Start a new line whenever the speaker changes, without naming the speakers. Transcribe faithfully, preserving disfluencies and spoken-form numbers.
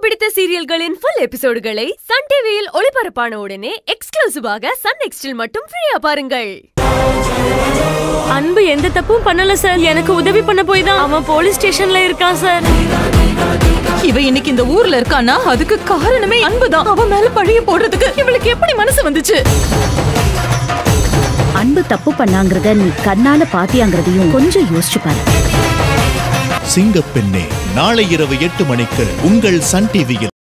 பிடித்த சீரியல்களின் full எபிசோடுகளை Sun டிவியில் ஒளிபரப்பான உடனே எக்ஸ்க்ளூசிவாக சன் நெக்ஸ்டில் மட்டும் ஃப்ரீயா பாருங்கள்.
அன்பு எந்த தப்பும் பண்ணல சார். எனக்கு உதவி பண்ண போய் தான் அவன் போலீஸ் ஸ்டேஷன்ல இருக்கான் சார்.
இவ இன்னைக்கு இந்த ஊர்ல இருக்கானா அதுக்கு காரணமே அன்புதான். அவன் மேல பழிய போடுறதுக்கு இவளுக்கு எப்படி மனசு வந்துச்சு?
அன்பு தப்பு பண்ணாங்கறத நீ கண்ணால பாத்தியாங்கறதையும் கொஞ்சம் யோசிச்சு பாரு.
சிங்கப்பெண்ணே நாளை இரவு எட்டு மணிக்கு உங்கள் சன் டிவியில்.